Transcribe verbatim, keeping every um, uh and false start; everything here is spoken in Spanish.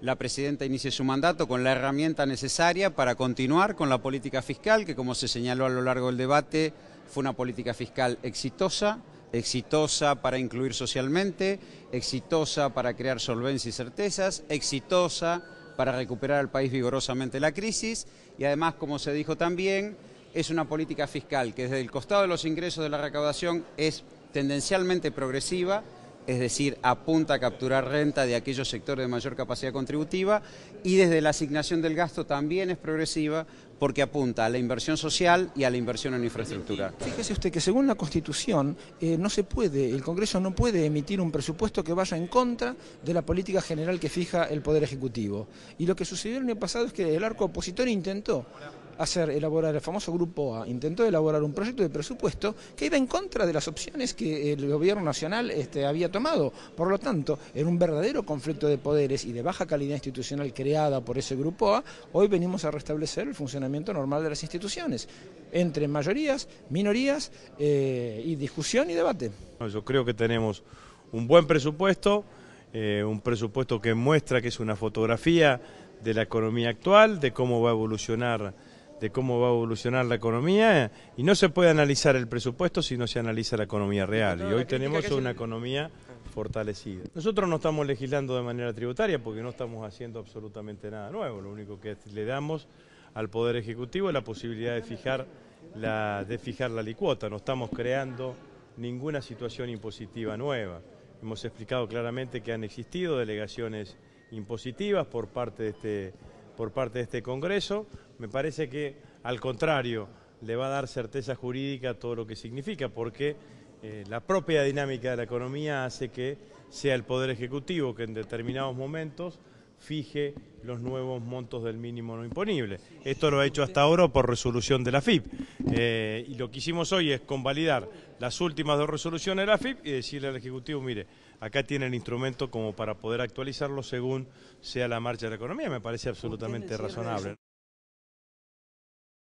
la presidenta inicie su mandato con la herramienta necesaria para continuar con la política fiscal, que como se señaló a lo largo del debate, fue una política fiscal exitosa, exitosa para incluir socialmente, exitosa para crear solvencia y certezas, exitosa para recuperar al país vigorosamente la crisis y además, como se dijo también, es una política fiscal que desde el costado de los ingresos de la recaudación es tendencialmente progresiva, es decir, apunta a capturar renta de aquellos sectores de mayor capacidad contributiva, y desde la asignación del gasto también es progresiva porque apunta a la inversión social y a la inversión en infraestructura. Fíjese usted que según la Constitución eh, no se puede, el Congreso no puede emitir un presupuesto que vaya en contra de la política general que fija el Poder Ejecutivo. Y lo que sucedió el año pasado es que el arco opositor intentó hacer elaborar, el famoso Grupo A, intentó elaborar un proyecto de presupuesto que iba en contra de las opciones que el gobierno nacional este, había tomado. Por lo tanto, en un verdadero conflicto de poderes y de baja calidad institucional creada por ese Grupo A, hoy venimos a restablecer el funcionamiento normal de las instituciones, entre mayorías, minorías eh, y discusión y debate. Yo creo que tenemos un buen presupuesto, eh, un presupuesto que muestra que es una fotografía de la economía actual, de cómo va a evolucionar de cómo va a evolucionar la economía, y no se puede analizar el presupuesto si no se analiza la economía real, y hoy tenemos una economía fortalecida. Nosotros no estamos legislando de manera tributaria porque no estamos haciendo absolutamente nada nuevo, lo único que le damos al Poder Ejecutivo es la posibilidad de fijar la, de fijar la alicuota, no estamos creando ninguna situación impositiva nueva. Hemos explicado claramente que han existido delegaciones impositivas por parte de este por parte de este Congreso. Me parece que, al contrario, le va a dar certeza jurídica a todo lo que significa, porque eh, la propia dinámica de la economía hace que sea el Poder Ejecutivo que en determinados momentos fije los nuevos montos del mínimo no imponible. Esto lo ha hecho hasta ahora por resolución de la F I P. Eh, y lo que hicimos hoy es convalidar las últimas dos resoluciones de la F I P y decirle al Ejecutivo, mire, acá tiene el instrumento como para poder actualizarlo según sea la marcha de la economía. Me parece absolutamente razonable.